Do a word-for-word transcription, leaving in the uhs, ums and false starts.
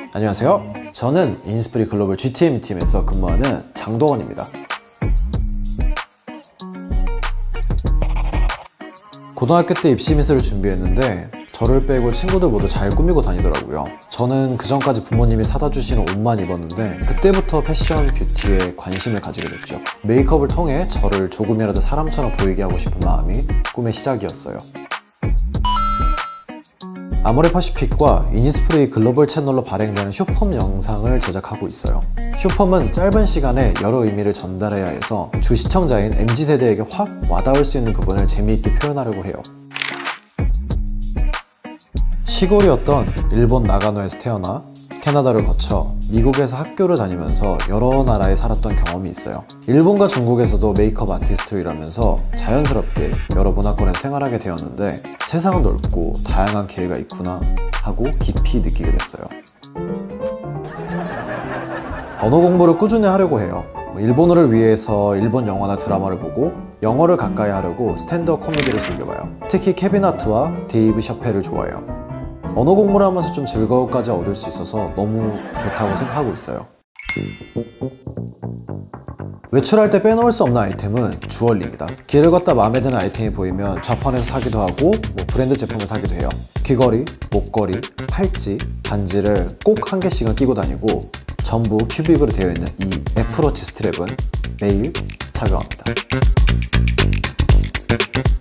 안녕하세요. 저는 인스프리 글로벌 지티엠 팀에서 근무하는 장도원입니다. 고등학교 때 입시 미술을 준비했는데 저를 빼고 친구들 모두 잘 꾸미고 다니더라고요. 저는 그 전까지 부모님이 사다 주시는 옷만 입었는데 그때부터 패션, 뷰티에 관심을 가지게 됐죠. 메이크업을 통해 저를 조금이라도 사람처럼 보이게 하고 싶은 마음이 꿈의 시작이었어요. 아모레퍼시픽과 이니스프리 글로벌 채널로 발행되는 쇼폼 영상을 제작하고 있어요. 쇼폼은 짧은 시간에 여러 의미를 전달해야 해서 주 시청자인 엠지 세대에게 확 와닿을 수 있는 부분을 재미있게 표현하려고 해요. 시골이었던 일본 나가노에서 태어나 캐나다를 거쳐 미국에서 학교를 다니면서 여러 나라에 살았던 경험이 있어요. 일본과 중국에서도 메이크업 아티스트로 일하면서 자연스럽게 여러 문화권에서 생활하게 되었는데 세상은 넓고 다양한 기회가 있구나 하고 깊이 느끼게 됐어요. 언어 공부를 꾸준히 하려고 해요. 일본어를 위해서 일본 영화나 드라마를 보고 영어를 가까이 하려고 스탠드업 코미디를 즐겨봐요. 특히 케빈 하트와 데이브 셔펠을 좋아해요. 언어 공부를 하면서 좀 즐거움까지 얻을 수 있어서 너무 좋다고 생각하고 있어요. 외출할 때 빼놓을 수 없는 아이템은 주얼리입니다. 길을 걷다 마음에 드는 아이템이 보이면 좌판에서 사기도 하고 뭐 브랜드 제품을 사기도 해요. 귀걸이, 목걸이, 팔찌, 반지를 꼭 한 개씩은 끼고 다니고 전부 큐빅으로 되어 있는 이 애플워치 스트랩은 매일 착용합니다.